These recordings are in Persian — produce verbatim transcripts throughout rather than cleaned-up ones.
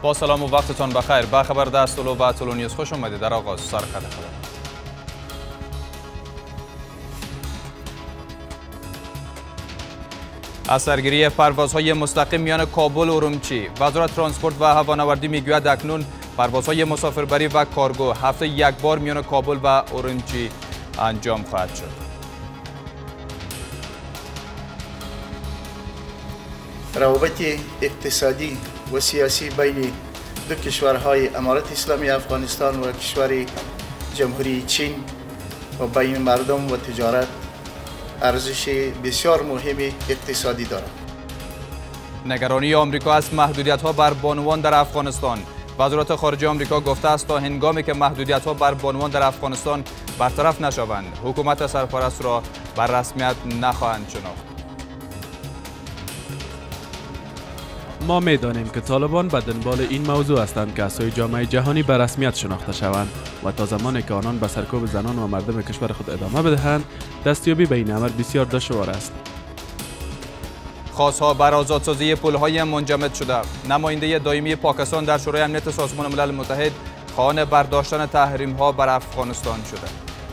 با سلام و وقتتان بخیر. به خبر دست طلو و طلو نیوز خوش اومدید. در آغاز سرخط خبر. از سرگیری پروازهای مستقیم میان کابل و ارومچی، وزارت ترانسپورت و هوانوردی میگوید اکنون پروازهای مسافربری و کارگو هفته یک بار میان کابل و ارومچی انجام خواهد شد. روابط اقتصادی و سیاسی بین دو کشورهای امارت اسلامی افغانستان و کشور جمهوری چین و بین مردم و تجارت ارزش بسیار مهم اقتصادی دارد. نگرانی آمریکا از محدودیت‌ها بر بانوان در افغانستان. وزارت خارجه آمریکا گفته است تا هنگامی که محدودیت‌ها بر بانوان در افغانستان برطرف نشوند، حکومت سرپرست را بر رسمیت نخواهند شناخت. ما می‌دانیم که طالبان به دنبال این موضوع هستند که از سوی جامعه جهانی به رسمیت شناخته شوند و تا زمانی که آنان به سرکوب زنان و مردم کشور خود ادامه بدهند، دستیابی به این امر بسیار دشوار است. خواستها بر آزادسازی پل‌های منجمد شده. نماینده دائمی پاکستان در شورای امنیت سازمان ملل متحد خواهان برداشتن تحریم‌ها بر افغانستان شده.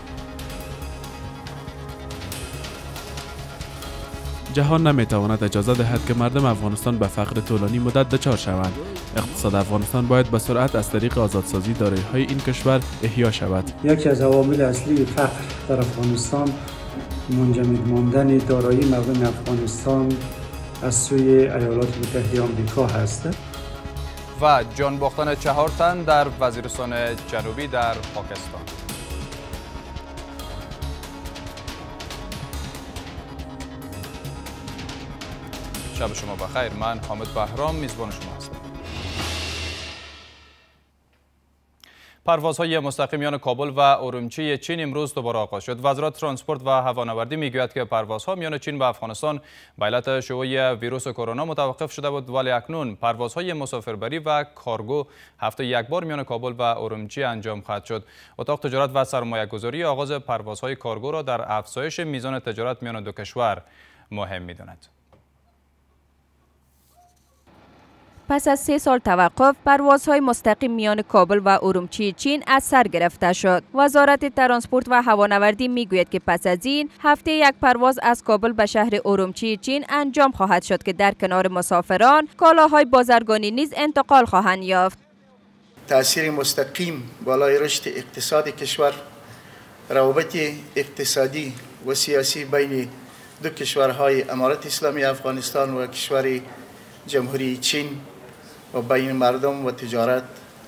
جهان نمیتواند اجازه دهد که مردم افغانستان به فقر طولانی مدت دچار شوند. اقتصاد افغانستان باید به سرعت از طریق آزادسازی دارایی‌های این کشور احیا شود. یکی از عوامل اصلی فقر در افغانستان منجمد ماندن دارایی مردم افغانستان از سوی ایالات متحده آمریکا هست. و جان باختن چهار تن در وزیرستان جنوبی در پاکستان. شب شما بخیر. من حامد بهرام میزبان شما هستم. پروازهای مستقیم میان کابل و ارومچی چین امروز دوباره آغاز شد. وزارت ترانسپورت و هوانوردی میگوید که پروازها میان چین و افغانستان به علت شیوع ویروس کرونا متوقف شده بود، ولی اکنون پروازهای مسافربری و کارگو هفته یک بار میان کابل و ارومچی انجام خواهد شد. اتاق تجارت و سرمایه‌گذاری آغاز پروازهای کارگو را در افزایش میزان تجارت میان دو کشور مهم می‌داند. پس از سه سال توقف، پروازهای مستقیم میان کابل و ارومچی چین از سر گرفته شد. وزارت ترانسپورت و هوانوردی میگوید که پس از این هفته یک پرواز از کابل به شهر ارومچی چین انجام خواهد شد که در کنار مسافران کالاهای بازرگانی نیز انتقال خواهند یافت. تأثیر مستقیم بالای رشد اقتصاد کشور، روابط اقتصادی و سیاسی بین دو کشورهای امارت اسلامی افغانستان و کشور جمهوری چین و بین مردم و تجارت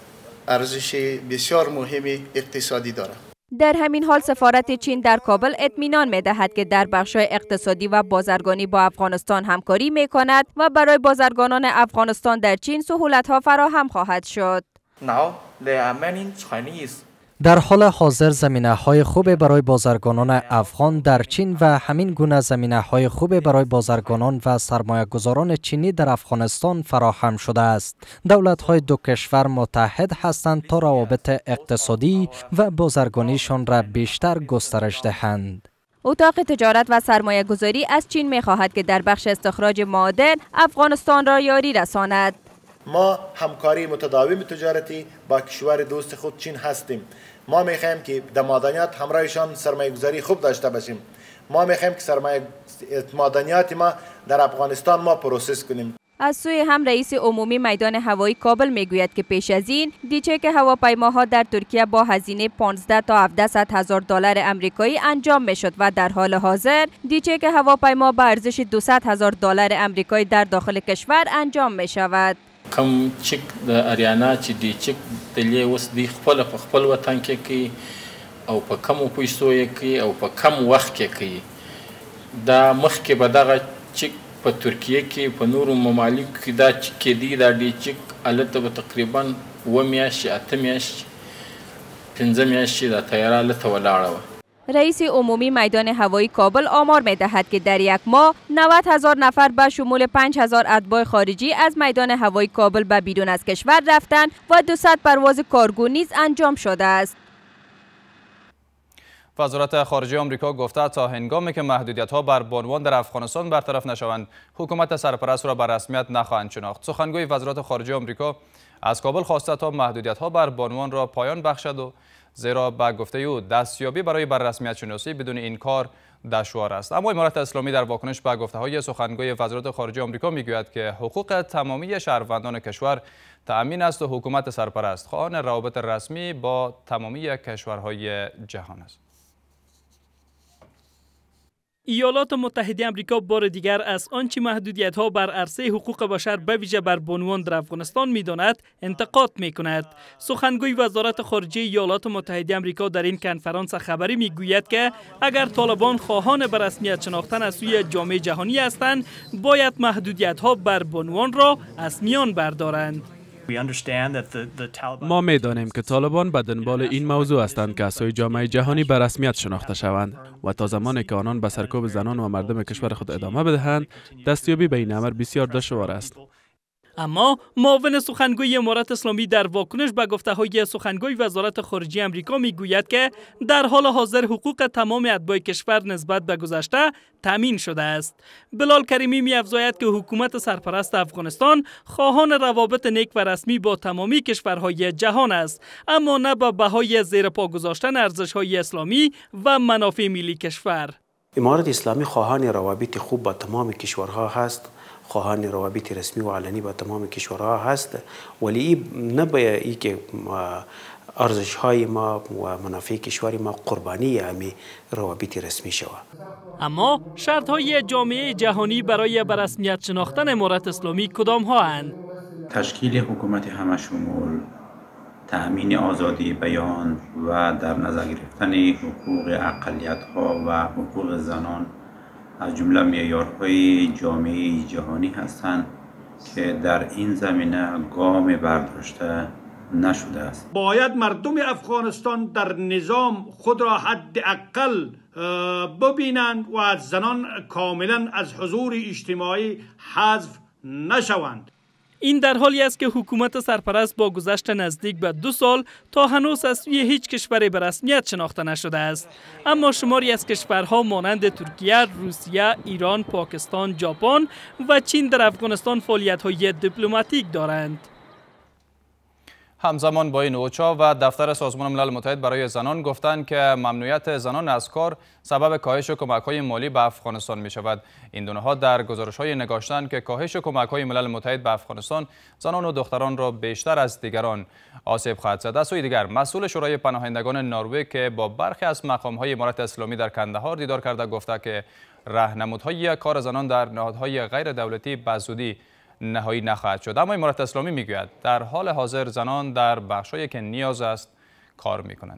ارزش بسیار مهم اقتصادی دارد. در همین حال سفارت چین در کابل اطمینان می دهد که در بخش‌های اقتصادی و بازرگانی با افغانستان همکاری می کند و برای بازرگانان افغانستان در چین سهولت‌ها فراهم خواهد شد. Now there are many Chinese در حال حاضر زمینه‌های خوب برای بازرگانان افغان در چین و همین گونه زمینه‌های خوب برای بازرگانان و سرمایه‌گذاران چینی در افغانستان فراهم شده است. دولت‌های دو کشور متحد هستند تا روابط اقتصادی و بازرگانیشان را بیشتر گسترش دهند. اتاق تجارت و سرمایه گذاری از چین می خواهد که در بخش استخراج معادن افغانستان را یاری رساند. ما همکاری متداوم تجارتی با کشور دوست خود چین هستیم. ما میخوایم که در معدنیات همراهشان سرمایه گذاری خوب داشته باشیم. ما میخوایم که سرمایه معدنیات ما در افغانستان ما پروسس کنیم. از سوی هم رئیس عمومی میدان هوایی کابل میگوید که پیش از این دیچک هواپیماها در ترکیه با هزینه پانزده تا هفتصد هزار دلار امریکایی انجام میشد و در حال حاضر دیچک هواپیما با ارزش دویست هزار دلار امریکایی در داخل کشور انجام می شود. کم چک د اریانا چې دی چک د لې اوس دی خپل په خپل وطن کې کوي او په کم پیسو یې کوي او په کم وخت کې کوي. دا مخکې به دغه چک په ترکیه کې په نورو ممالکو کې دا چک کې دی دا دی چک هلته به تقریبا اوه میاشتې اته میاشتې پنځه میاشتې دا طیاره هلته ولاړه وه. رئیس عمومی میدان هوایی کابل آمار می دهد که در یک ماه نود هزار نفر به شمول پنج هزار اتباع خارجی از میدان هوایی کابل به بیرون از کشور رفتند و دویست پرواز کارگو نیز انجام شده است. وزارت خارجه آمریکا گفته تا هنگامی که محدودیت‌ها بر بانوان در افغانستان برطرف نشوند، حکومت سرپرست را به رسمیت نخواهند شناخت. سخنگوی وزارت خارجه آمریکا از کابل خواسته تا محدودیت‌ها بر بانوان را پایان بخشد و زیرا به گفته او دستیابی برای بر رسمیت شناسی بدون این کار دشوار است. اما امارت اسلامی در واکنش به گفته‌های سخنگوی وزارت خارجه آمریکا میگوید که حقوق تمامی شهروندان کشور تأمین است و حکومت سرپرست خواهان روابط رسمی با تمامی کشورهای جهان است. ایالات متحده آمریکا بار دیگر از آنچه محدودیت‌ها بر عرصه حقوق بشر به ویژه بر بانوان در افغانستان می‌داند انتقاد می‌کند. سخنگوی وزارت خارجه ایالات متحده آمریکا در این کنفرانس خبری می‌گوید که اگر طالبان خواهان به رسمیت شناختن از سوی جامعه جهانی هستند، باید محدودیت‌ها بر بانوان را از میان بردارند. ما می‌دانیم که طالبان به دنبال این موضوع هستند که از سوی جامعه جهانی به رسمیت شناخته شوند و تا زمانی که آنان به سرکوب زنان و مردم کشور خود ادامه بدهند، دستیابی به این امر بسیار دشوار است. اما معاون سخنگوی امارت اسلامی در واکنش به گفته‌های سخنگوی وزارت خارجه آمریکا میگوید که در حال حاضر حقوق تمام اتباع کشور نسبت به گذشته تامین شده است. بلال کریمی می‌افزاید که حکومت سرپرست افغانستان خواهان روابط نیک و رسمی با تمامی کشورهای جهان است، اما نه به بهای زیر پا گذاشتن ارزش‌های اسلامی و منافع ملی کشور. امارت اسلامی خواهان روابط خوب با تمام کشورها هست، خواهان روابط رسمی و علنی با تمام کشورها هست، ولی نه به ای که ارزش های ما و منافع کشور ما قربانی همین روابط رسمی شود. اما شرط های جامعه جهانی برای به رسمیت شناختن امارت اسلامی کدام ها اند؟ تشکیل حکومت همشمول، تأمین آزادی بیان و در نظر گرفتن حقوق اقلیت ها و حقوق زنان از جمله معیارهای جامعه جهانی هستند که در این زمینه گام برداشته نشده است. باید مردم افغانستان در نظام خود را حداقل ببینند و از زنان کاملا از حضور اجتماعی حذف نشوند. این در حالی است که حکومت سرپرست با گذشت نزدیک به دو سال تا هنوز از سوی هیچ کشوری به رسمیت شناخته نشده است. اما شماری از کشورها مانند ترکیه، روسیه، ایران، پاکستان، ژاپن و چین در افغانستان فعالیت‌های دیپلماتیک دارند. همزمان با این اوچا و دفتر سازمان ملل متحد برای زنان گفتند که ممنوعیت زنان از کار سبب کاهش کمک‌های مالی به افغانستان می شود. این دو نهاد در گزارش‌های نگاشتند که کاهش کمک‌های ملل متحد به افغانستان زنان و دختران را بیشتر از دیگران آسیب خواهد زد. از سوی دیگر مسئول شورای پناهندگان نروژ که با برخی از مقام‌های امارت اسلامی در کندهار دیدار کرده گفته که راهنمودهای کار زنان در نهادهای غیر دولتی به زودی نهایی نخواهد شد. اما امارت اسلامی میگوید در حال حاضر زنان در بخشایی که نیاز است کار میکنند.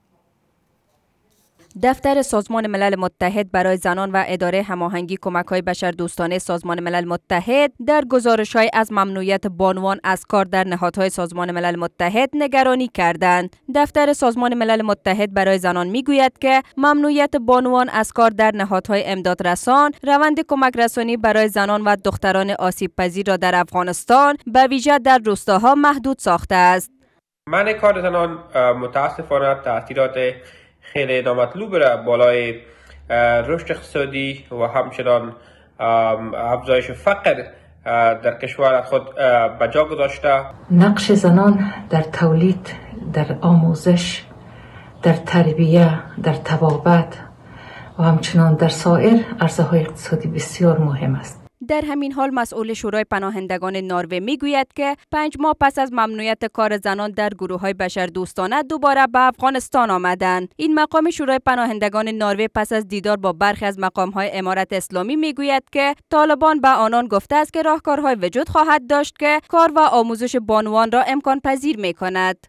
دفتر سازمان ملل متحد برای زنان و اداره هماهنگی کمک‌های بشردوستانه سازمان ملل متحد در گزارش‌های از ممنوعیت بانوان از کار در نهادهای سازمان ملل متحد نگرانی کردند. دفتر سازمان ملل متحد برای زنان می‌گوید که ممنوعیت بانوان از کار در نهادهای امدادرسان روند کمک رسانی برای زنان و دختران آسیب پذیر را در افغانستان به ویژه در روستاها محدود ساخته است. منع کار زنان متاسفانه تأثیرات خیلی نامطلوب را بالای رشد اقتصادی و همچنان افزایش فقر در کشور خود به جا گذاشته. نقش زنان در تولید، در آموزش، در تربیه، در طبابت و همچنان در سایر عرصه‌های اقتصادی بسیار مهم است. در همین حال مسئول شورای پناهندگان نروژ میگوید که پنج ماه پس از ممنوعیت کار زنان در گروه‌های بشردوستانه دوباره به افغانستان آمدند. این مقام شورای پناهندگان نروژ پس از دیدار با برخی از مقام‌های امارت اسلامی میگوید که طالبان به آنان گفته است که راهکارهای وجود خواهد داشت که کار و آموزش بانوان را امکان پذیر می‌کند.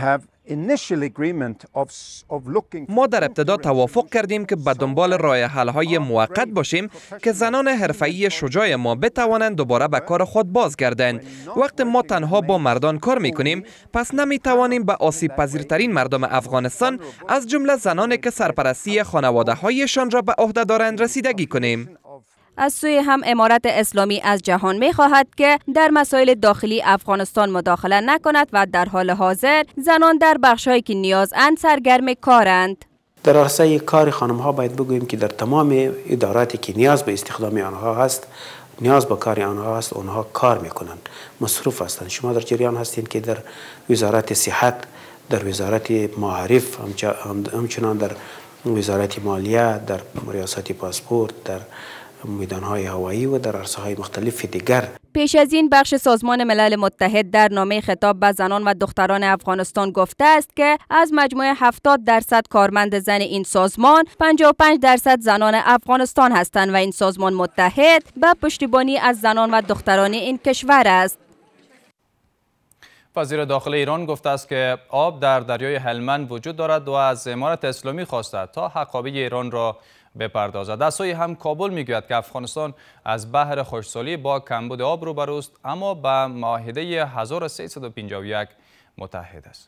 ما در ابتدا توافق کردیم که به دنبال راه حل‌های موقت باشیم که زنان حرفه‌ای شجاع ما بتوانند دوباره به کار خود بازگردند. وقتی ما تنها با مردان کار می‌کنیم، پس نمی‌توانیم به آسیب پذیرترین مردم افغانستان از جمله زنانی که سرپرستی خانواده‌هایشان را به عهده دارند رسیدگی کنیم. از سوی هم امارت اسلامی از جهان می خواهد که در مسائل داخلی افغانستان مداخله نکند و در حال حاضر زنان در بخش‌هایی که نیازاند سرگرم کارند. در عرصه کار خانم ها باید بگوییم که در تمام اداراتی که نیاز به استخدام آنها هست، نیاز به کار آنها هست، آنها کار میکنند، مصروف هستند. شما در جریان هستید که در وزارت صحت، در وزارت معارف، همچنان در وزارت مالیه، در ریاست پاسپورت، در میدانهای هوایی و در عرصه‌های مختلف دیگر. پیش از این بخش سازمان ملل متحد در نامه خطاب به زنان و دختران افغانستان گفته است که از مجموع هفتاد درصد کارمند زن این سازمان، پنجاه و پنج درصد زنان افغانستان هستند و این سازمان متحد به پشتیبانی از زنان و دختران این کشور است. وزیر داخلی ایران گفته است که آب در دریای هلمند وجود دارد و از امارت اسلامی خواسته تا حقابه ایران را بپردازد. از سوی هم کابل میگوید که افغانستان از بحر خشکسالی با کمبود آب روبروست، اما به معاهده هزار و سیصد و پنجاه و یک متحد است.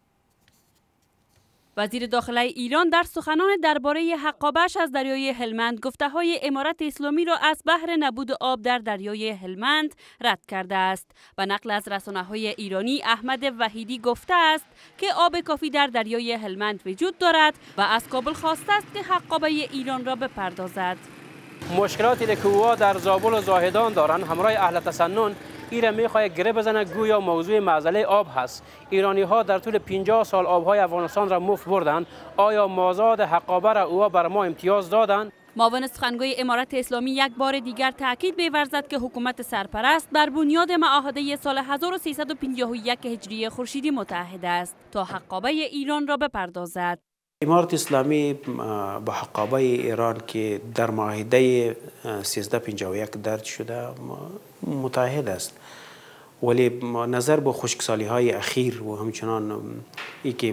وزیر داخلی ایران در سخنان درباره حقابه‌اش از دریای هلمند گفته‌های امارت اسلامی را از بحر نبود آب در دریای هلمند رد کرده است و نقل از رسانه‌های ایرانی احمد وحیدی گفته است که آب کافی در دریای هلمند وجود دارد و از کابل خواسته است که حقابه ایران را بپردازد. مشکلاتی که اوها در زابل و زاهدان دارند همراه اهل تسنن ایران میخواد گره بزنه، گویا موضوع معضله آب هست. ایرانی ها در طول پنجاه سال آبهای افغانستان را مفت بردن. آیا مازاد حقابه را اوها بر ما امتیاز دادند؟ معاون سخنگوی امارت اسلامی یک بار دیگر تاکید می‌ورزد که حکومت سرپرست بر بنیاد معاهده سال هزار و سیصد و پنجاه و یک هجری خورشیدی متحد است تا حقابه ایران را بپردازد. امارت اسلامی با حقابه ایران که در معاهده سیزده پنجاه و یک درج شده متحد است، ولی نظر به خشکسالی های اخیر و همچنان ای که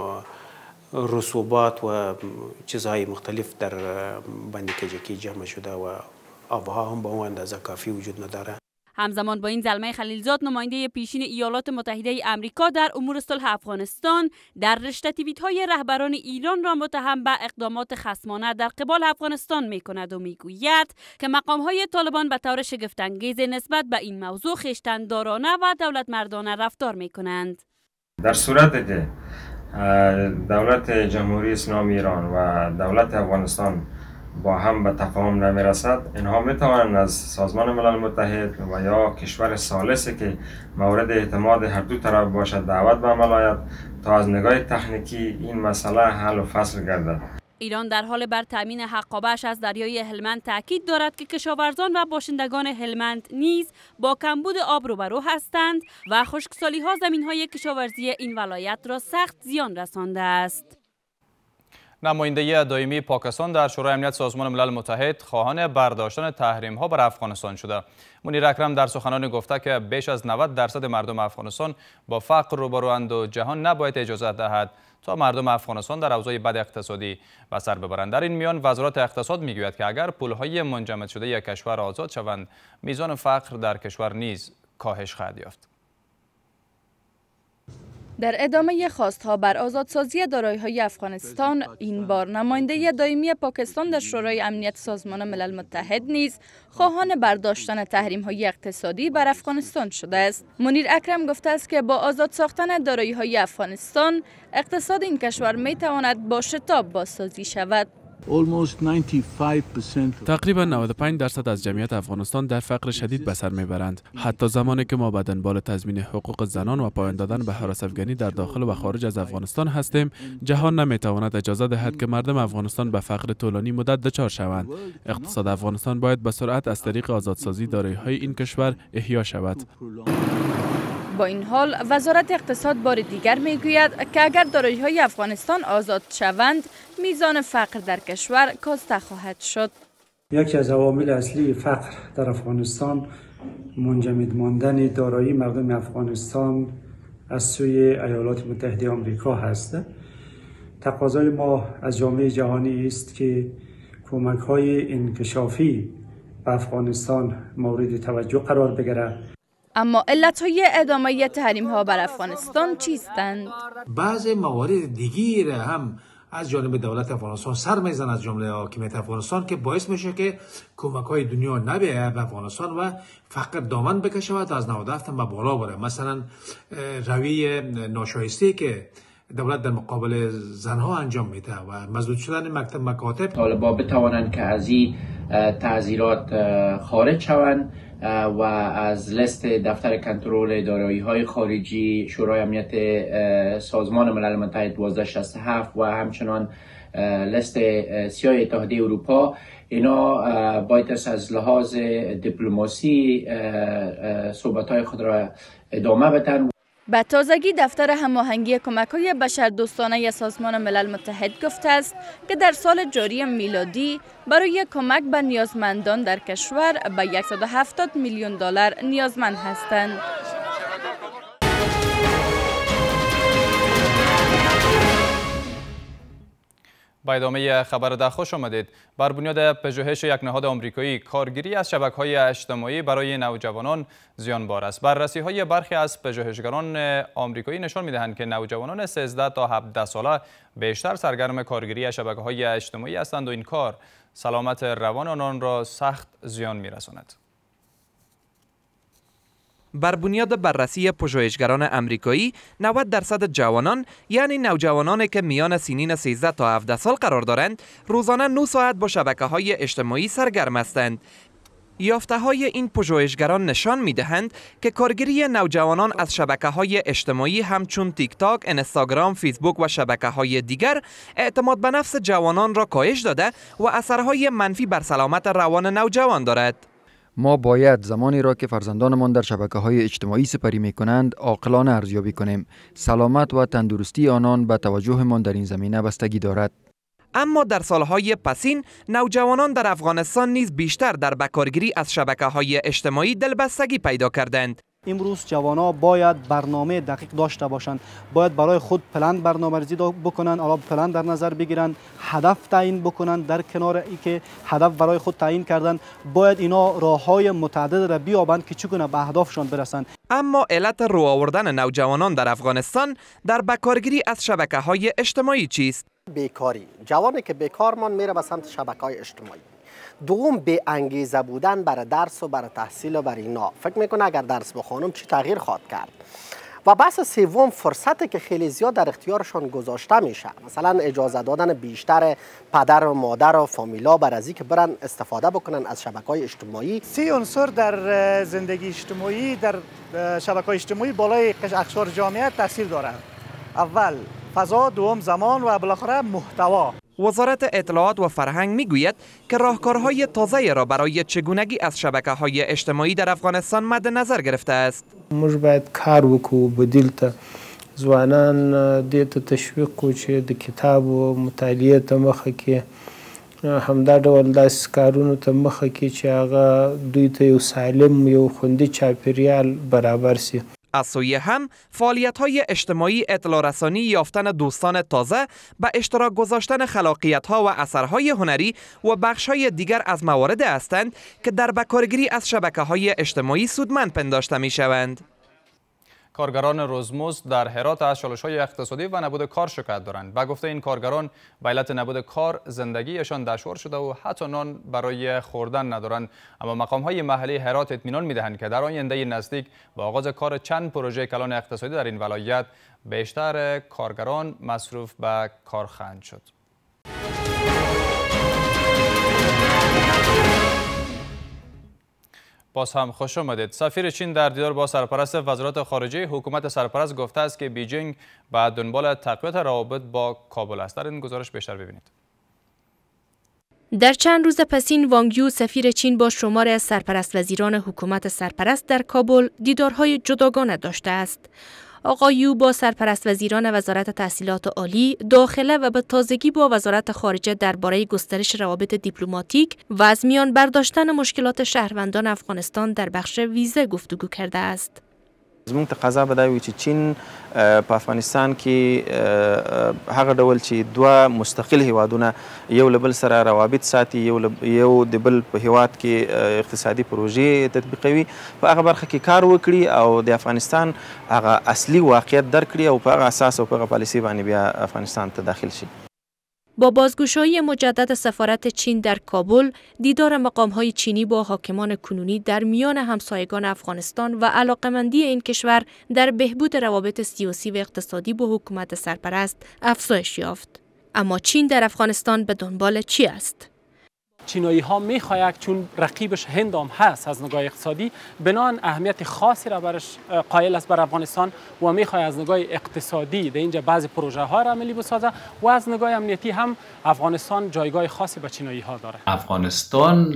رسوبات و چیزهای مختلف در بند کجکی جمع شده و آبها هم به اون اندازه کافی وجود نداره. همزمان با این زلمه خلیلزاد نماینده پیشین ایالات متحده آمریکا در امور صلح افغانستان در رشته توییت‌های رهبران ایران را متهم به اقدامات خصمانه در قبال افغانستان می‌کند و می‌گوید که مقام‌های طالبان به طور شگفت‌انگیز نسبت به این موضوع خویشتن‌دارانه و دولتمردانه رفتار می‌کنند. در صورتی که دولت جمهوری اسلامی ایران و دولت افغانستان با هم به تفاهم نمیرسد، اینها میتوانند از سازمان ملل متحد و یا کشور ثالثی که مورد اعتماد هر دو طرف باشد دعوت به عمل آید تا از نگاه تکنیکی این مسئله حل و فصل گردد. ایران در حال بر تامین حقابه‌اش از دریای هلمند تاکید دارد که کشاورزان و باشندگان هلمند نیز با کمبود آب روبرو هستند و خشکسالی‌ها زمین‌های کشاورزی این ولایت را سخت زیان رسانده است. نماینده دائمی پاکستان در شورای امنیت سازمان ملل متحد خواهان برداشتن تحریم ها بر افغانستان شده. منیر اکرم در سخنانی گفته که بیش از نود درصد مردم افغانستان با فقر روبروند و جهان نباید اجازه دهد تا مردم افغانستان در اوضاع بد اقتصادی به سر ببرند. در این میان وزارت اقتصاد میگوید که اگر پولهای منجمد شده یک کشور آزاد شوند، میزان فقر در کشور نیز کاهش خواهد یافت. در ادامه خواستها بر آزادسازی دارایی‌های افغانستان، این بار نماینده دائمی پاکستان در شورای امنیت سازمان ملل متحد نیز خواهان برداشتن تحریم‌های اقتصادی بر افغانستان شده است. منیر اکرم گفته است که با آزاد ساختن دارایی‌های افغانستان، اقتصاد این کشور می‌تواند با شتاب بازسازی شود. تقریبا نود و پنج درصد از جمعیت افغانستان در فقر شدید به سر میبرند. حتی زمانی که ما به دنبال تضمین حقوق زنان و پایان دادن به هراس افغانی در داخل و خارج از افغانستان هستیم، جهان نمیتواند اجازه دهد که مردم افغانستان به فقر طولانی مدت دچار شوند. اقتصاد افغانستان باید به سرعت از طریق آزادسازی دارایی‌های این کشور احیا شود. با این حال وزارت اقتصاد بار دیگر میگوید که اگر دارایی‌های افغانستان آزاد شوند، میزان فقر در کشور کاسته خواهد شد. یکی از عوامل اصلی فقر در افغانستان منجمد ماندن دارایی مردم افغانستان از سوی ایالات متحده آمریکا هست. تقاضای ما از جامعه جهانی است که کمک‌های انکشافی به افغانستان مورد توجه قرار بگیرد. اما علت‌های ادامه تحریم‌ها بر افغانستان چیستند؟ بعض موارد دیگری را هم از جانب دولت افغانستان سر میزن، از جمله حاکمیت افغانستان، که باعث میشه که کمک‌های دنیا نبیاید به افغانستان و فقر دامن بکشه و از نود و هفت به بالا بره. مثلا روی ناشایسته که دولت در مقابل زنها انجام میده و مسدود شدن مکتب مکاتب. طالبان بتوانند که از این تعزیرات خارج شوند و از لیست دفتر کنترل دارایی های خارجی شورای امنیت سازمان ملل متحد دوازده شصت و هفت و همچنان لیست سیاه اتحادیه اروپا، اینا باید از لحاظ دیپلماسی صحبت‌های خود را ادامه بدن. به تازگی دفتر هماهنگی کمک‌های بشردوستانه سازمان ملل متحد گفته است که در سال جاری میلادی برای کمک به نیازمندان در کشور به صد و هفتاد میلیون دلار نیازمند هستند. با ادامه خبر ده خوش آمدید. بر بنیاد پژوهش یک نهاد آمریکایی، کارگیری از شبکه‌های اجتماعی برای نوجوانان زیانبار است. بررسی‌های برخی از پژوهشگران آمریکایی نشان می‌دهند که نوجوانان سیزده تا هفده ساله بیشتر سرگرم کارگیری شبکه‌های اجتماعی هستند و این کار سلامت روان آنان را سخت زیان می‌رساند. بر بنیاد بررسی پژوهشگران امریکایی، نود درصد جوانان یعنی نوجوانانی که میان سنین سیزده تا هفده سال قرار دارند، روزانه نه ساعت با شبکه‌های اجتماعی سرگرم هستند. یافته‌های این پژوهشگران نشان می‌دهند که کارگیری نوجوانان از شبکه‌های اجتماعی همچون تیک تاک، اینستاگرام، فیسبوک و شبکه‌های دیگر اعتماد به نفس جوانان را کاهش داده و اثرهای منفی بر سلامت روان نوجوان دارد. ما باید زمانی را که فرزندانمان در شبکه‌های اجتماعی سپری می‌کنند عاقلانه ارزیابی کنیم. سلامت و تندرستی آنان به توجهمان در این زمینه بستگی دارد. اما در سالهای پسین نوجوانان در افغانستان نیز بیشتر در بکارگیری از شبکه‌های اجتماعی دلبستگی پیدا کردند. امروز جوانان باید برنامه دقیق داشته باشند، باید برای خود پلن برنامه‌ریزی بکنند، حالا پلن در نظر بگیرند، هدف تعیین بکنند. در کنار اینکه هدف برای خود تعیین کردن، باید اینا راه‌های متعدد را بیابند که چگونه به اهدافشان برسند. اما علت رو آوردن نوجوانان در افغانستان در بکارگیری از شبکه‌های اجتماعی چیست؟ بیکاری. جوانی که بیکارمان میره به سمت شبکه‌های اجتماعی. دوم به انگیزه بودن برای درس و برای تحصیل و برای اینا. فکر میکنه اگر درس بخونم چی تغییر خواهد کرد. و بحث سوم فرصتی که خیلی زیاد در اختیارشان گذاشته میشه، مثلا اجازه دادن بیشتر پدر و مادر و فامیلا بر از اینکه برن استفاده بکنن از شبکه‌های اجتماعی. سه عنصر در زندگی اجتماعی در شبکه‌های اجتماعی بالای اقشار جامعه تاثیر دارند. اول فضا، دوم زمان و بالاخره محتوا. وزارت اطلاعات و فرهنگ میگوید که راهکارهای تازه را برای چگونگی از شبکه‌های اجتماعی در افغانستان مد نظر گرفته است. موږ باید کار وکړو بدیل ته ځوانان دې ته تشویق کړو چې د کتاب و مطالعې ته مخه کړي، همدا ډول داسې کارونو ته مخه کړي چې هغه دوی ته یو سالم یو خوندي چاپیریال برابر شي. از سوی هم فعالیت‌های اجتماعی اطلاع رسانی یافتن دوستان تازه به اشتراک گذاشتن خلاقیت‌ها و اثرهای هنری و بخش‌های دیگر از موارد هستند که در بکارگیری از شبکه‌های اجتماعی سودمند پنداشته می‌شوند. کارگران رزمزد در هرات از چالش‌های اقتصادی و نبود کار شکایت دارند. به گفته این کارگران به علت نبود کار زندگیشان دشوار شده و حتی نان برای خوردن ندارند. اما مقام‌های محلی هرات اطمینان می‌دهند که در آینده نزدیک با آغاز کار چند پروژه کلان اقتصادی در این ولایت بیشتر کارگران مصروف به کار خواهند شد. باز هم خوش آمدید. سفیر چین در دیدار با سرپرست وزارت خارجه حکومت سرپرست گفته است که بیجینگ به دنبال تقویت روابط با کابل است. در این گزارش بیشتر ببینید. در چند روز پسین وانگ یو سفیر چین با شمار از سرپرست وزیران حکومت سرپرست در کابل دیدارهای جداگانه داشته است. آقای یو با سرپرست وزیران وزارت تحصیلات عالی، داخله و به تازگی با وزارت خارجه درباره گسترش روابط دیپلماتیک و از میان برداشتن مشکلات شهروندان افغانستان در بخش ویزه گفتگو کرده است. زموږ تقاضا به دا وي چې چین په افغانستان کې هغه ډول چې دوه مستقل هیوادونه یو له بل سره روابط ساتي، یو د بل په هیواد کې اقتصادي پروژې تطبیقوي، په هغه برخه کې کار وکړي او د افغانستان هغه اصلي واقعیت درک کړي او په هغه اساس او په هغه پالیسي باندې بیا افغانستان ته داخل شي. با بازگشایی مجدد سفارت چین در کابل، دیدار مقام‌های چینی با حاکمان کنونی در میان همسایگان افغانستان و علاقمندی این کشور در بهبود روابط سیاسی و اقتصادی با حکومت سرپرست افزایش یافت. اما چین در افغانستان به دنبال چی است؟ چینایی ها میخواهند چون رقیبش هند هم هست از نگاه اقتصادی، بنان اهمیت خاصی را برش قائل است بر افغانستان و میخواهد از نگاه اقتصادی در اینجا بعضی پروژه ها را عملی بسازه و از نگاه امنیتی هم افغانستان جایگاه خاصی به چینایی ها داره. افغانستان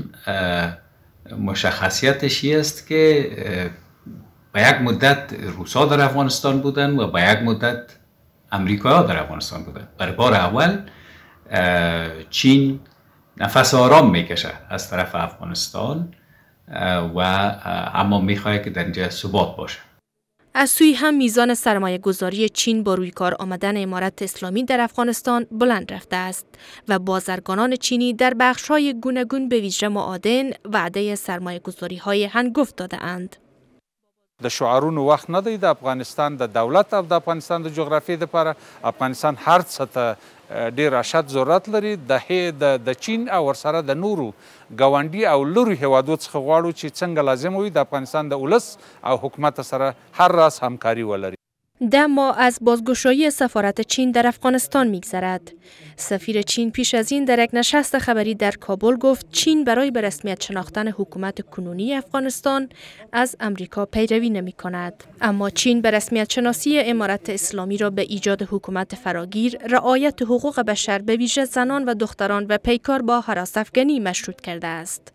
مشخصیتش است که با یک مدت روسا در افغانستان بودن و با یک مدت امریکا در افغانستان بودن. برای بار اول چین نفس آرام میکشه از طرف افغانستان و اما میخواد که در اینجا ثبات باشه. از سوی هم میزان سرمایه گذاری چین با روی کار آمدن امارت اسلامی در افغانستان بلند رفته است و بازرگانان چینی در بخش‌های گوناگون به ویژه معادن وعده سرمایه گذاری های هنگفت داده اند. د شعارونو وخت نه دی د افغانستان د دولت او د افغانستان د جغرافیې لپاره افغانستان هر څه ته ډېر اشد ضرورت لري. د چین او ورسره د نورو ګاونډي او لرو هیوادو څخه غواړو چې څنګه لازم وي د افغانستان د ولس او حکومت سره هر راز همکاري ولري. ده ماه از بازگشایی سفارت چین در افغانستان می‌گذرد. سفیر چین پیش از این در یک نشست خبری در کابل گفت چین برای به رسمیت شناختن حکومت کنونی افغانستان از امریکا پیروی نمی‌کند. اما چین به رسمیت شناسی امارت اسلامی را به ایجاد حکومت فراگیر، رعایت حقوق بشر به ویژه زنان و دختران و پیکار با هراس‌افکنی مشروط کرده است.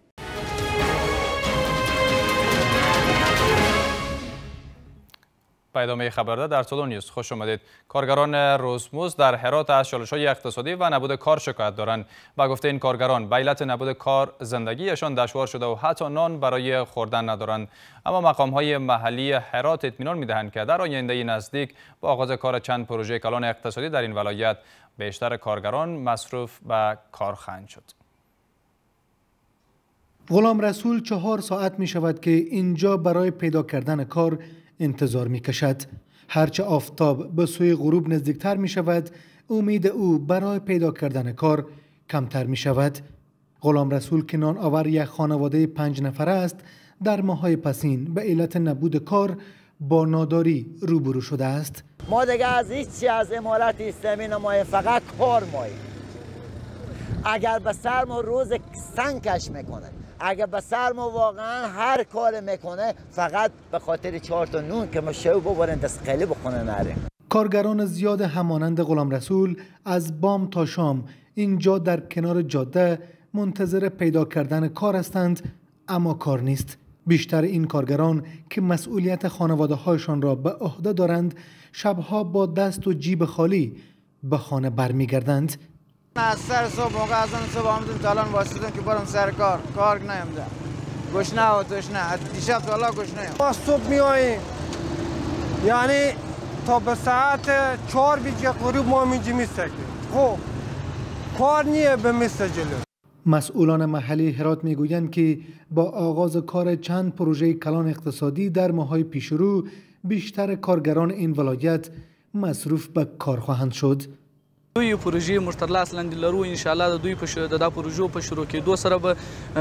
به ادامه خبرده در طول نیوز خوش آمدید. کارگران روزمزد در هرات از چالش‌های اقتصادی و نبود کار شکایت دارند. با گفته این کارگران به علت نبود کار زندگیشان دشوار شده و حتی نان برای خوردن ندارند. اما مقام‌های محلی هرات اطمینان می‌دهند که در آینده نزدیک با آغاز کار چند پروژه کلان اقتصادی در این ولایت بیشتر کارگران مصروف به کار خواهند شد. غلام رسول چهار ساعت می شود که اینجا برای پیدا کردن کار انتظار می کشد. هرچه آفتاب به سوی غروب نزدیکتر می شود، امید او برای پیدا کردن کار کمتر می شود. غلام رسول که نان آور یک خانواده پنج نفره است، در ماهای پسین به علت نبود کار با ناداری روبرو شده است. ما دیگه از هیچی از امارت اسلامی نماییم، فقط کار ماییم. اگر به سر ما روز سنگ کش میکنه، اگر به سر ما واقعا هر کار میکنه، فقط به خاطر چهار تا نون که ما شو ببرن دست قلی بخونه نریم. کارگران زیاد همانند غلام رسول از بام تا شام اینجا در کنار جاده منتظر پیدا کردن کار هستند، اما کار نیست. بیشتر این کارگران که مسئولیت خانواده هایشان را به عهده دارند، شبها با دست و جیب خالی به خانه برمیگردند. از سر صبح موقع از اون صبح آمدیم تالان واسطیم که برم سر کار کار نیامده، گشنه و تشنه دیشب تا حالا گشنه. ما صبح میاییم، یعنی تا به ساعت چهار بیجه غروب ما اینجا میستگیم. خب کار نیه به میسته جلو. مسئولان محلی هرات میگویند که با آغاز کار چند پروژه کلان اقتصادی در ماهای پیشرو، بیشتر کارگران این ولایت مصروف به کار خواهند شد. دوی پروژې موږ ترلاسه لاندې لرو، انشاءالله د دوی په د دا پروژو په شروع کېدو سره به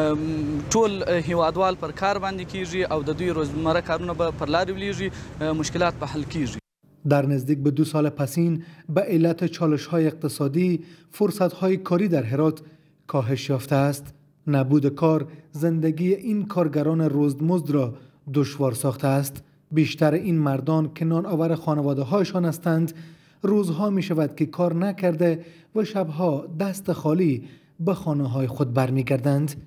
ټول هیوادوال پر کار باندې کیږي او د دوی روزمره کارونه به پر لارې ولیږي، مشکلات به حل کیږي. در نزدیک به دو سال پسین به علت چالش‌های اقتصادی، فرصت‌های کاری در هرات کاهش یافته است. نبود کار زندگی این کارگران روزمزد را دشوار ساخته است. بیشتر این مردان که نان آور خانواده هایشان هستند، روزها می شود که کار نکرده و شبها دست خالی به خانه های خود برمیگردند.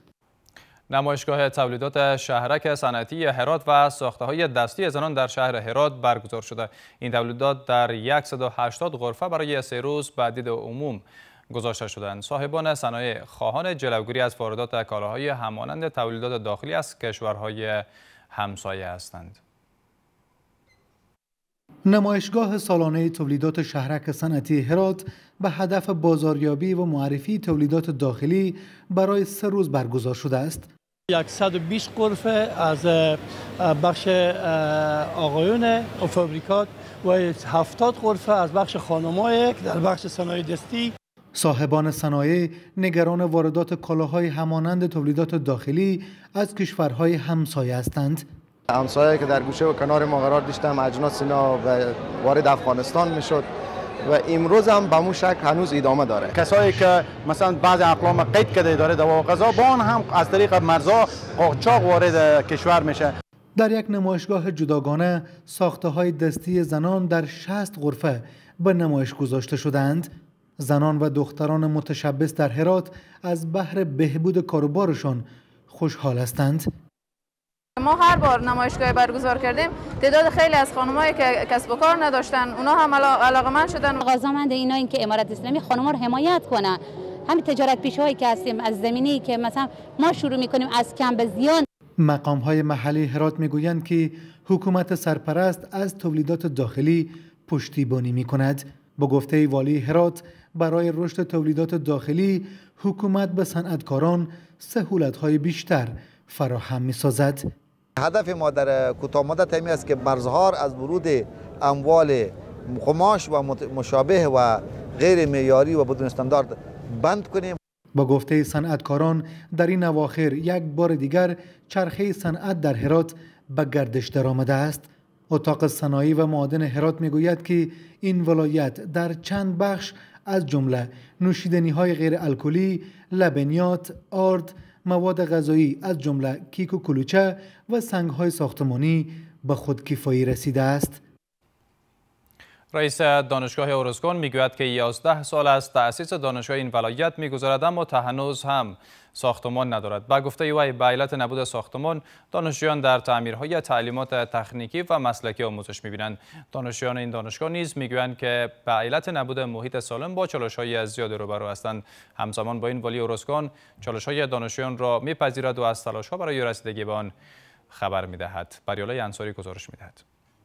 نمایشگاه تولیدات شهرک صنعتی هرات و ساخته‌های دستی زنان در شهر هرات برگزار شده. این تولیدات در صد و هشتاد غرفه برای سه روز به دید عموم گذاشته شدند. صاحبان صنایع خواهان جلوگیری از واردات کالاهای همانند تولیدات داخلی از کشورهای همسایه هستند. نمایشگاه سالانه تولیدات شهرک صنعتی هرات به هدف بازاریابی و معرفی تولیدات داخلی برای سه روز برگزار شده است. صد و بیست غرفه از بخش آقایون و فابریکات و هفتاد غرفه از بخش خانم‌های در بخش صنایع دستی. صاحبان صنایع نگران واردات کالاهای همانند تولیدات داخلی از کشورهای همسایه هستند. همسایه که در گوشه و کنار ما قرار داشتم اجناس اینا وارد افغانستان میشد و امروز هم به مو شکل هنوز ادامه داره. کسایی که مثلا بعض اقلام قید کرده اداره دوا و غذا با آن هم از طریق مرزها قاچاق وارد کشور میشه. در یک نمایشگاه جداگانه ساخته‌های دستی زنان در شصت غرفه به نمایش گذاشته شدند. زنان و دختران متشبث در هرات از بهر بهبود کاروبارشان خوشحال هستند. ما هر بار نمایشگاه برگزار کردیم تعداد خیلی از خانمایی که کسب و کار نداشتن اونا هم علاقمند شدن. غازمند اینا این که امارت اسلامی خانم‌ها رو حمایت کنن. همین تجارت پیشه‌هایی که هستیم از زمینه‌ای که مثلا ما شروع می‌کنیم از کم به زیاد. مقام‌های محلی هرات می‌گویند که حکومت سرپرست از تولیدات داخلی پشتیبانی می‌کند. با گفته والی هرات برای رشد تولیدات داخلی حکومت به صنعتکاران سهولت‌های بیشتر فراهم می‌سازد. هدف ما در کوتاه مدت همین است که مرزها از ورود اموال قماش و مشابه و غیر معیاری و بدون استاندارد بند کنیم. با گفته صنعتکاران در این اواخر یک بار دیگر چرخه صنعت در هرات به گردش درآمده است. اتاق صنایع و معادن هرات میگوید که این ولایت در چند بخش از جمله نوشیدنی‌های غیر الکلی، لبنیات، آرد، مواد غذایی از جمله کیک و کلوچه و سنگ‌های ساختمانی به خودکفایی رسیده است. رئیس دانشگاه ارزگان میگوید که یازده سال است تأسیس دانشگاه این ولایت میگذرد اما تا هنوز هم ساختمان ندارد. با گفته وی به علت نبود ساختمان دانشجویان در تعمیرهای تعلیمات تکنیکی و مسلکی آموزش میبینند. دانشجویان این دانشگاه نیز میگویند که به علت نبود محیط سالم با چالش‌های زیادی روبرو هستند. همزمان با این والی ارزگان چالش‌های دانشجویان را میپذیرد و از تلاش‌ها برای رسیدگی به آن خبر میدهد. بریالای انصاری گزارش میدهد.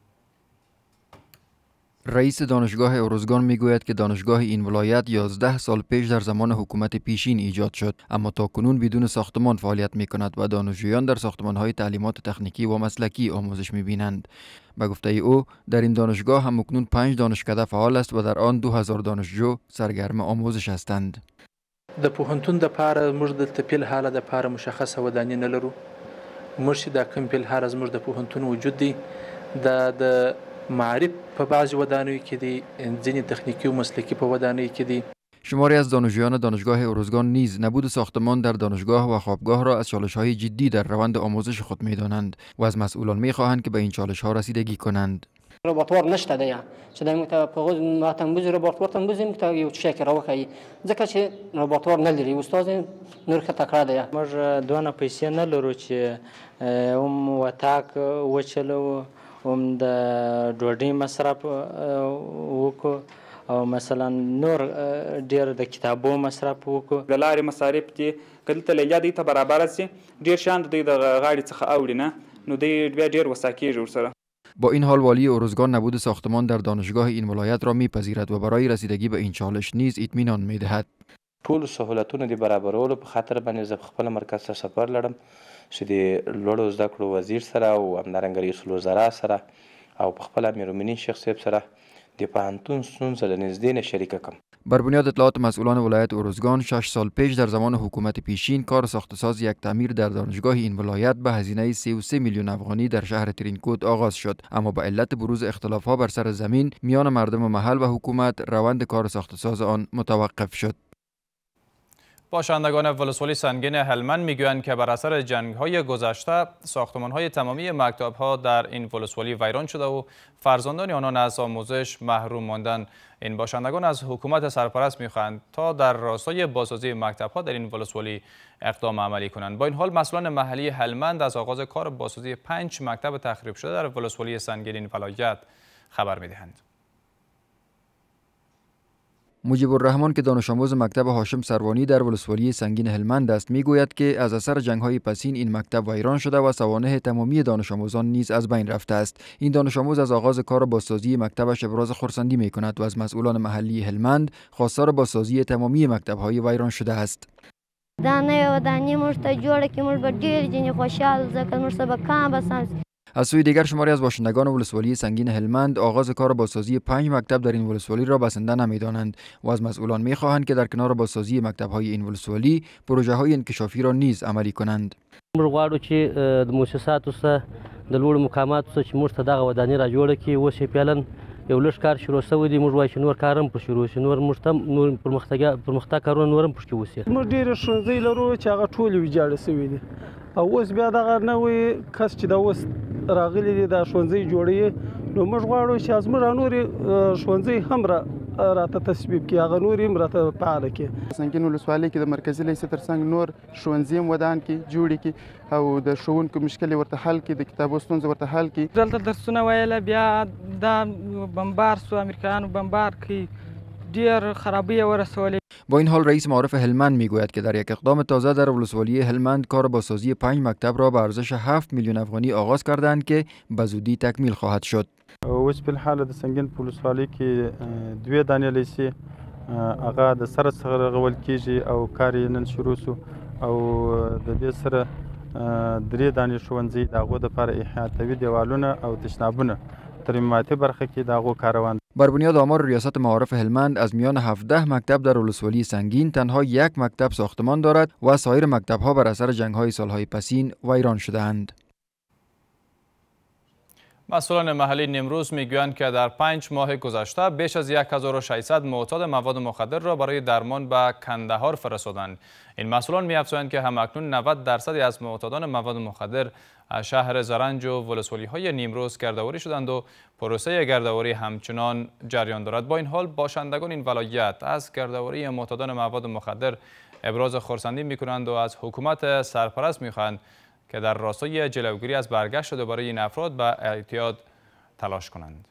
رئیس دانشگاه ارزگان میگوید که دانشگاه این ولایت یازده سال پیش در زمان حکومت پیشین ایجاد شد اما تاکنون بدون ساختمان فعالیت می کند و دانشجویان در ساختمان‌های تعلیمات تکنیکی و مسلکی آموزش می‌بینند. به گفته او در این دانشگاه هم اکنون پنج دانشکده فعال است و در آن دو هزار دانشجو سرگرم آموزش هستند. د پوهنتون د پاره موږ د تپیل حاله د پاره مشخصه ودانې نه لرو. موږ د کوم پیل حاله زموږ د پوهنتون وجود دی د د معرف په بعضی ودانیو کې دي ځینې تخنیکی و مسلکی په ودانیو کې دي. شماری از دانشجویان دانشگاه ارزگان نیز نبود ساختمان در دانشگاه و خوابگاه را از چالش‌های جدی در روند آموزش خود می‌دانند و از مسئولان می‌خواهند که به این چالش‌ها رسیدگی کنند. رباطوار نشته دی چې د موږ ته په غوږ ماتنبوز رباطوار تنبوز موږ ته یو شی کې راوخی ځکه چې رباطوار نه لري استاد نور ښه تکړه دی. موږ دونه پیسې نه لرو چې هم وتاک وچلو هم د ډوډۍ مصرف وکړو او مثلا نور ډیر د کتابو مصرف وکړو. د لارې مصارف دي کله ته لیلا دی ته برابر سي ډیر شان د غاړي څخه اوړي نه نو دی بیا ډیر وساکیږي ورسره. با این حال والی ارزگان نبود ساختمان در دانشگاه این ولایت را میپذیرد و برای رسیدگی به این چالش نیز اطمینان میدهد. ټول سہولتونه دی برابرولو په خاطر باندې زه خپل مرکز ته سفر لړم چې د لوړو زده کړو وزیر سره او همدارنګه رئیس الوزرا سره او په خپل امیرالمؤمنین شیخ صاحب سره د پوهنتون ستونزه له نږدې نه شریکه کړم. بر بنیاد اطلاعات مسئولان ولایت ارزگان شش سال پیش در زمان حکومت پیشین کار ساختساز یک تعمیر در دانشگاه این ولایت به هزینه سی و سه میلیون افغانی در شهر ترینکوت آغاز شد اما به علت بروز اختلاف‌ها بر سر زمین میان مردم محل و حکومت روند کار ساختساز آن متوقف شد. باشندگان ولسوالی سنگین هلمند میگویند که بر اثر جنگ‌های گذشته ساختمان‌های تمامی مکتب‌ها در این ولسوالی ویران شده و فرزندان آنان از آموزش محروم ماندند. این باشندگان از حکومت سرپرست می‌خواهند تا در راستای بازسازی مکتب‌ها در این ولسوالی اقدام عملی کنند. با این حال مسئولان محلی هلمند از آغاز کار بازسازی پنج مکتب تخریب شده در ولسوالی سنگین این ولایت خبر می‌دهند. مجیب الرحمن که دانش آموز مکتب هاشم سروانی در ولسوالی سنگین هلمند است میگوید که از اثر جنگ‌های پسین این مکتب ویران شده و سوانح تمامی دانش آموزان نیز از بین رفته است. این دانش آموز از آغاز کار بازسازی مکتبش ابراز خرسندی میکند و از مسئولان محلی هلمند خواستار بازسازی تمامی مکتب‌های ویران شده است. دا نه ودانې موږ ته جوړه کړي موږ به ډېر ځینې خوشحال ځکه موږ ته به کام به از سوی دیگر شماری از باشندگان ولسوالی سنگین هلمند آغاز کار بازسازی پنج مکتب در این ولسوالی را بسنده نمی‌دانند و از مسئولان می‌خواهند که در کنار بازسازی مکتب‌های این ولسوالی پروژه‌های انکشافی را نیز عملی کنند. موږ غواړو چې د مؤسساتو سره د لوړو مقاماتو سره چې موږ ته دغه ودانۍ را جوړه کړي. اوس یې فعلاً یو لږ کار شروع شوی دی. موږ وایو چې نور کار هم پرې شروع شي، نور موږ ته نور پرمختګ کارونه نور هم پکې وشي. موږ ډېرې ښوونځۍ لرو چې هغه ټولې ویجاړې شوي دي او اوس بیا دغه نوی کس چې دا اوس راغلي دي دا ښوونځۍ جوړوي، نو موږ غواړو چې زموږ نورې ښوونځۍ هم را راته تصویب کړي، هغه نورې هم راته فعاله کړي. سنګین ولسوالۍ کې د مرکزي لیسې ترڅنګ نور ښوونځي هم ودان کړي، جوړې کړي او د ښوونکو مشکل ورته حل کړي، د کتابو ستونزه ورته حل کړي. دلته درسونه ویله بیا دا بمبار سو، امریکایانو بمبار کړي، ډېر خرابی ورسولې. با این حال رئیس معارف هلمند میگوید که در یک اقدام تازه در ولسوالی هلمند کار بازسازی پنج مکتب را به ارزش هفت میلیون افغانی آغاز کردند که به زودی تکمیل خواهد شد. اوس په حال د سنگین په ولسوالۍ کې دوه دانې لیسې هغه د سره څخه رغول کیږي او کار یې نن شروع شو او د دې سره درې دانې ښوونځي د هغو دپاره احاطوي دیوالونه او تشنابونه ترمیماتي برخه کې د هغو کاروان. بر بنیاد آمار ریاست معارف هلمند از میان هفده مکتب در ولسوالی سنگین تنها یک مکتب ساختمان دارد و سایر مکتب‌ها بر اثر جنگ‌های سال‌های پسین ویران شده‌اند. مسئولان محلی نیمروز میگویند که در پنج ماه گذشته بیش از یک هزار و ششصد معتاد مواد مخدر را برای درمان به کندهار فرستادند. این مسئولان می‌افزایند که همکنون نود درصد از معتادان مواد مخدر از شهر زرنج و ولسوالی‌های نیمروز گردآوری شدند و پروسه گردآوری همچنان جریان دارد. با این حال باشندگان این ولایت از گردآوری معتادان مواد مخدر ابراز خرسندی می‌کنند و از حکومت سرپرست می‌خواهند که در راستای جلوگیری از برگشت دوباره این افراد به اعتیاد تلاش کنند.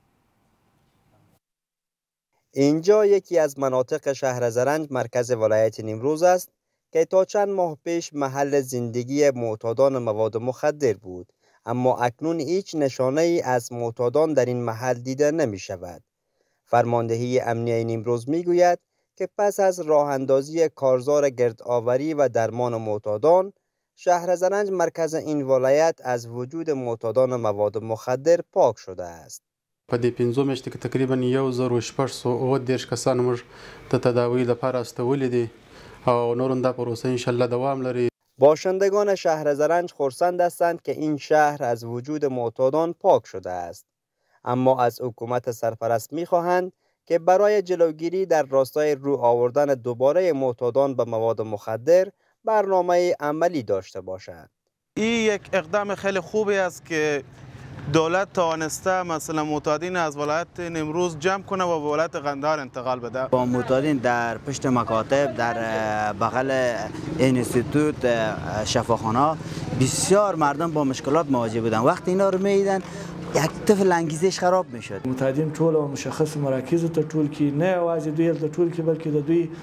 اینجا یکی از مناطق شهر زرنج مرکز ولایت نیمروز است که تا چند ماه پیش محل زندگی معتادان مواد مخدر بود، اما اکنون هیچ نشانه ای از معتادان در این محل دیده نمی شود. فرماندهی امنیه نیمروز می گوید که پس از راه اندازی کارزار گردآوری و درمان معتادان، شهر زرنج مرکز این ولایت از وجود معتادان مواد مخدر پاک شده است. په دې پنځو میاشتو کې تقریبا یو زر و شپږ سوه اووه دېرش کسان موږ د تداوی لپاره استولي دي او نور هم دا پروسه انشالله دوام لري. باشندگان شهر زرنج خرسند هستند که این شهر از وجود معتادان پاک شده است، اما از حکومت سرپرست می‌خواهند که برای جلوگیری در راستای رو آوردن دوباره معتادان به مواد مخدر برنامه عملی داشته باشند. این یک اقدام خیلی خوبی است که دولت توانسته مثلا معتادین از ولایت نیمروز جمع کنه و به ولایت قندهار انتقال بده. با معتادین در پشت مکاتب در بغل اینستیتوت شفاخانه بسیار مردم با مشکلات مواجه بودن. وقتی اینا رو میدیدن یک طفل انگیزش خراب میشد. معتادین ټول او مشخص مراکز ته ټول کی نه یوازې دوی ته ټول کی بلکې د دوی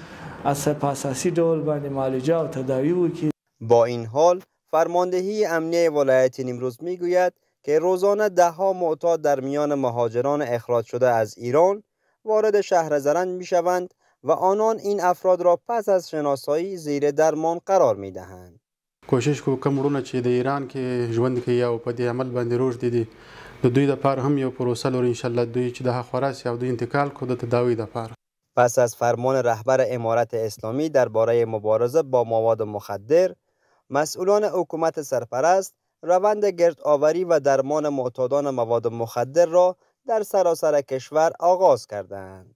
اساسي ډول باندې معالجه او تداوی وکړي. با این حال فرماندهی امنیه ولایت نیمروز میگوید که روزانه ده ها معتاد در میان مهاجران اخراج شده از ایران وارد شهر زرنج میشوند و آنان این افراد را پس از شناسایی زیر درمان قرار میدهند. کوشش کو کوم ورونه چې د ایران کې ژوند کوي او په دې عمل باندې روږ دي د دوی لپاره هم یو پروسه لري ان شاء الله دوی چې د خوراسي او د انتقال کو د تداوی لپاره. پس از فرمان رهبر امارت اسلامی درباره مبارزه با مواد مخدر، مسئولان حکومت سرپرست روند گردآوری و درمان معتادان مواد مخدر را در سراسر کشور آغاز کردند.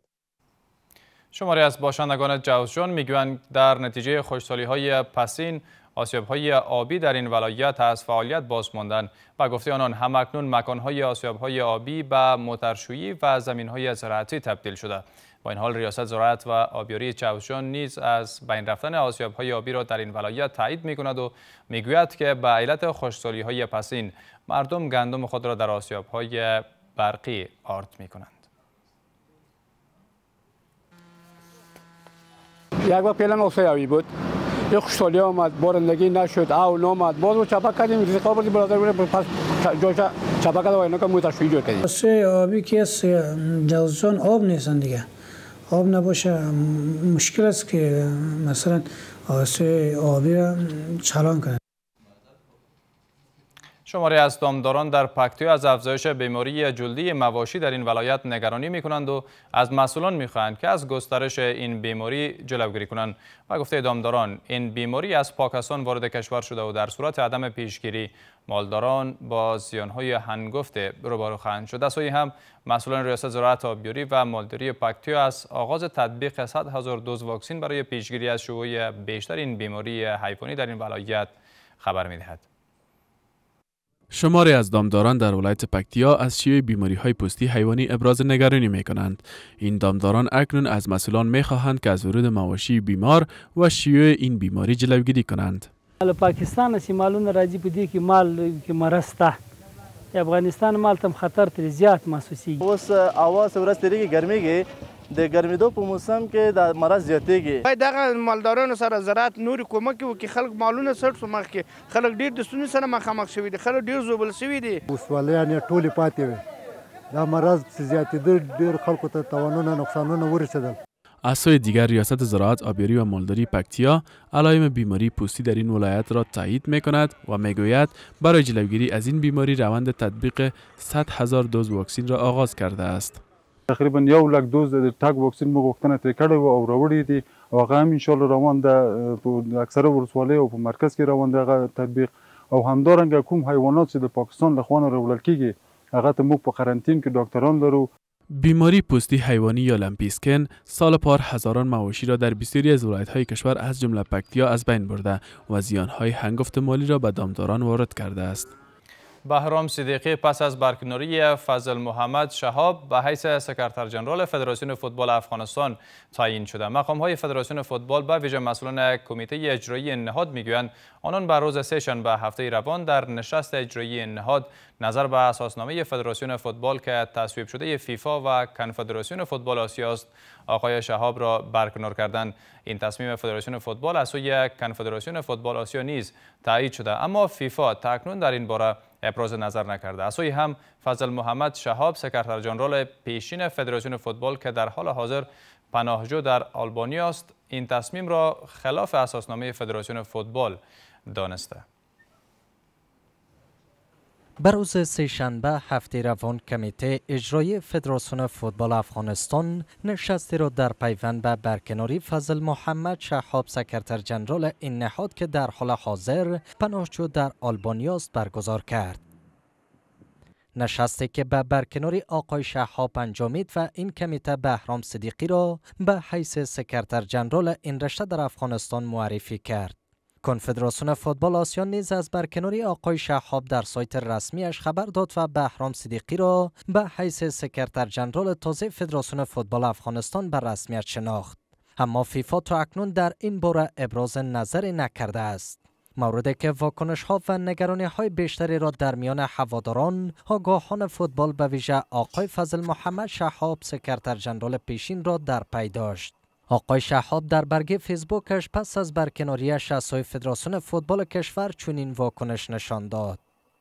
شماری از باشندگان جوزجان میگویند در نتیجه خشکسالی‌های پسین آسیاب‌های آبی در این ولایت از فعالیت باز ماندند. با گفته آنان همکنون مکان‌های آسیاب‌های آبی به موترشویی و زمین‌های زراعتی تبدیل شده. با این حال ریاست زراعت و آبیاری جوزجان نیز از بین رفتن آسیاب‌های آبی را در این ولایت تایید می‌کند و میگوید که به علت خشکسالی‌های پسین مردم گندم خود را در آسیاب‌های برقی آرد می‌کنند. یک بار پیلا آسیابی بود. یک خشکسالی آمد، بارندگی نشد، آو نامد، باز رو چپک کردیم، ریزیقا بردیم برادر بودیم، پس جوش چپک کرد و اینا که موترشویی جور کردیم. آسیاب آبی که از جوزجان آب نیستن دیگه. آب نباشه مشکل است که مثلا آسیاب آبی را چالان کنند. شماری از دامداران در پکتیا از افزایش بیماری جلدی مواشی در این ولایت نگرانی می‌کنند و از مسئولان می‌خواهند که از گسترش این بیماری جلوگیری کنند. و گفته دامداران این بیماری از پاکستان وارد کشور شده و در صورت عدم پیشگیری مالداران با زیان‌های هنگفت روبرو خواهند شد. از سوی هم مسئولان ریاست زراعت آبیاری و مالداری پکتیا از آغاز تطبیق صد هزار دوز واکسن برای پیشگیری از شیوع بیشتر این بیماری حیوانی در این ولایت خبر می‌دهد. شماری از دامداران در ولایت پکتیا از شیوع بیماری‌های پوستی حیوانی ابراز نگرانی می‌کنند. این دامداران اکنون از مسئولان می‌خواهند که از ورود مواشی بیمار و شیوع این بیماری جلوگیری کنند. له پاکستان سی مالونه راځي په دې کې مال کې مرض ته افغانستان مال تم خطر تر زیات محسوسي اوس اواز ورځ تیریږي ګرميږي د ګرمېدو په موسم کې د مرض زیاتېږي. باید دغه مالدارانو سره زراعت نورې کومک وکړي. خلک مالونه څټ شو مخکې خلک ډېر د ستونزو سره مخامخ شوي دي. خلک ډېر زوبل شوي دي. ولسوالیانې ټولې پاتې وې. دا مرض چې زیاتېده ډېر خلکو ته تاوانونه نقصانونه ورسېدل. از سوی دیگر ریاست زراعت آبیاری و مالداری پکتیا علائم بیماری پوستی در این ولایت را تایید می کند و می گوید برای جلوگیری از این بیماری روند تطبیق صد هزار دوز واکسن را آغاز کرده است. تقریبا یو لک دوز د تاګ واکسین مو غوښتنه ترې کړې و او راوړې دي او هغه هم انشاءالله روان ده په اکثره ولسوالۍ او په مرکز کې روان ده هغه تطبیق او همدارنګه کوم حیوانات چې د پاکستان له خوا نه راوړل کېږي هغه ته موږ په قرنطین کې ډاکټران لرو. بیماری پوستی حیوانی یا لمپی اسکن سال پار هزاران مواشی را در بسیاری از ولایت‌های کشور از جمله پکتیا از بین برده و زیان‌های هنگفت مالی را به دامداران وارد کرده است. بهرام صدیقی پس از برکناری فضل محمد شهاب به حیث سکرتر جنرال فدراسیون فوتبال افغانستان تعیین شده. مقام‌های فدراسیون فوتبال به ویژه مسئولان کمیته اجرایی نهاد میگویند آنان بر روز سه‌شنبه هفته روان در نشست اجرایی نهاد نظر به اساسنامه فدراسیون فوتبال که تصویب شده فیفا و کنفدراسیون فوتبال آسیا است آقای شهاب را برکنار کردند. این تصمیم فدراسیون فوتبال از سوی کنفدراسیون فوتبال آسیا نیز تایید شده، اما فیفا تاکنون در این باره ابراز نظر نکرده. از سوی هم فضل محمد شهاب سکرتر جنرال پیشین فدراسیون فوتبال که در حال حاضر پناهجو در آلبانیا است این تصمیم را خلاف اساسنامه فدراسیون فوتبال دانسته. بر روز سه‌شنبه هفته روان کمیته اجرایی فدراسیون فوتبال افغانستان نشستی را در پیوند به برکناری فضل محمد شهاب سکرتر جنرال این نهاد که در حال حاضر پناهجو در آلبانیا است برگزار کرد. نشستی که به برکناری آقای شهاب انجامید و این کمیته بهرام صدیقی را به حیث سکرتر جنرال این رشته در افغانستان معرفی کرد. کنفدراسیون فوتبال آسیا نیز از برکناری آقای شهاب در سایت رسمیش خبر داد و بهرام صدیقی را به حیث سکرتر جنرال تازه فدراسیون فوتبال افغانستان به رسمیت شناخت. اما فیفا تا اکنون در این باره ابراز نظری نکرده است. موردی که واکنش ها و نگرانی های بیشتری را در میان هواداران، آگاهان فوتبال به ویژه آقای فضل محمد شهاب سکرتر جنرال پیشین را در پی داشت. آقای شهاب در برگه فیسبوکش پس از برکناریش از سوی فدراسیون فوتبال کشور چنین واکنش نشان داد.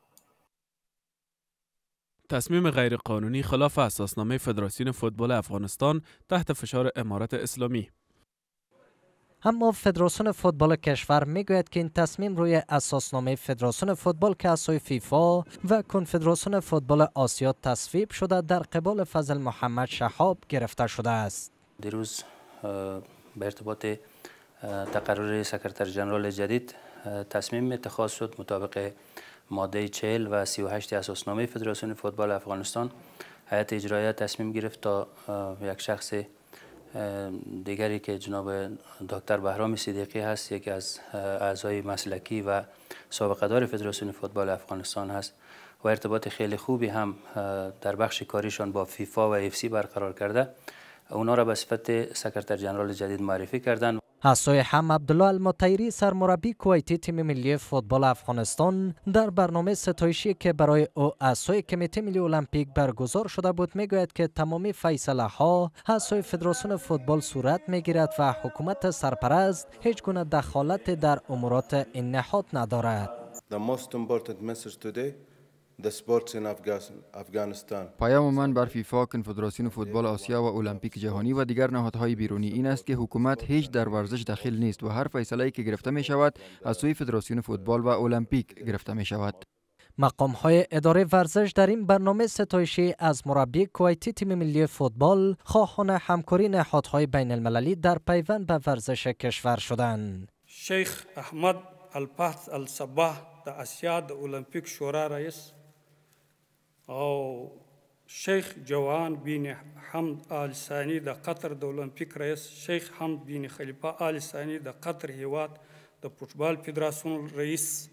تصمیم غیرقانونی خلاف اساسنامه فدراسیون فوتبال افغانستان تحت فشار امارت اسلامی. اما فدراسیون فوتبال کشور میگوید که این تصمیم روی اساسنامه فدراسیون فوتبال که از سوی فیفا و کنفدراسیون فوتبال آسیا تصویب شده در قبال فضل محمد شهاب گرفته شده است. دیروز به ارتباط تقرر سکرتر جنرال جدید تصمیم اتخاذ شد مطابق ماده چهل و سی و هشت اساسنامه فدراسیون فوتبال افغانستان. هیئت اجراییه تصمیم گرفت تا یک شخص دیگری که جناب دکتر بهرام صدیقی هست، یکی از اعضای مسلکی و سابقه دار فدراسیون فوتبال افغانستان هست و ارتباط خیلی خوبی هم در بخش کاریشان با فیفا و اف سی برقرار کرده، اونا را به صفت سکرتر جنرال جدید معرفی کردند. از سوی هم عبدالله المطیری سرمربی کویتی تیم ملی فوتبال افغانستان در برنامه ستایشی که برای او از سوی کمیته ملی المپیک برگزار شده بود میگوید که تمامی فیصله ها از سوی فدراسیون فوتبال صورت میگیرد و حکومت سرپرست هیچ گونه دخالت در امورات این نهاد ندارد. The most important message today the sports in Afghanistan. پیام من بر فیفا، کنفدراسیون فوتبال آسیا و المپیک جهانی و دیگر نهادهای بیرونی این است که حکومت هیچ در ورزش دخیل نیست و هر فیصله‌ای که گرفته می شود از سوی فدراسیون فوتبال و المپیک گرفته می شود. مقام‌های اداره ورزش در این برنامه ستایشی از مربی کویتی تیم ملی فوتبال خواهان همکاری نهادهای بین المللی در پیوند به ورزش کشور شدند. شیخ احمد الفهد الصباح د اسیا د المپیک شورا رئیس او شیخ جوان بن حمد آل ثانی د قطر د المپیک رئیس، شیخ حمد بن خلیفه آل ثانی د قطر هیواد د فوتبال فدراسیون رئیس،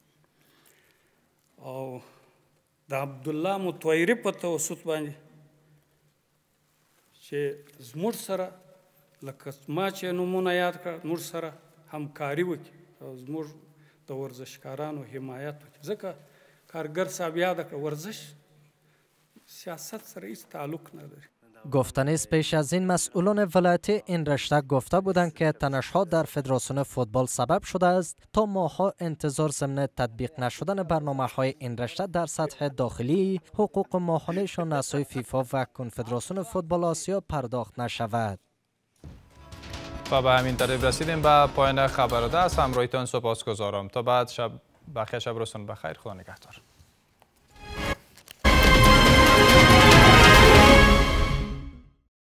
او د عبدالله متویری په توسط باندې چې زموږ سره لکه ما چې نومونه یاد کړ موږ سره همکاري وکړي او زموږ د ورزشکارانو حمایت وکړي، ځکه کارګر صاحب یاد کړ ورزش سیاست سره هیچ تعلق نداره. گفتنیست پیش از این مسئولان ولایتی این رشته گفته بودند که تنش‌ها در فدراسیون فوتبال سبب شده است تا ماه‌ها انتظار ضمن تطبیق نشدن برنامه‌های این رشته در سطح داخلی حقوق ماهانه‌شان از سوی فیفا و کنفدراسیون فوتبال آسیا پرداخت نشود. و به همین ترتیب رسیدیم به پایان خبر ده. از همراهیتان سپاسگزارم. تا بعد شب بخیر، شب روزتون بخیر. خدا نگهدار.